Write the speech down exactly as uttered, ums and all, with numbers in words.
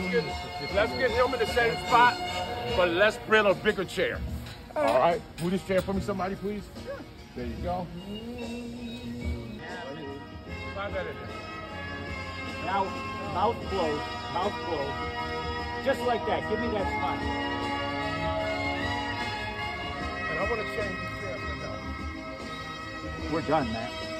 let's get let's get him in the same spot, but let's bring a bigger chair. All right. All right. Move this chair for me, somebody, please. Yeah. There you go. Slide that in there. Now, mouth closed, mouth closed. Just like that. Give me that smile. And I want to change the chair for now. We're done, Matt.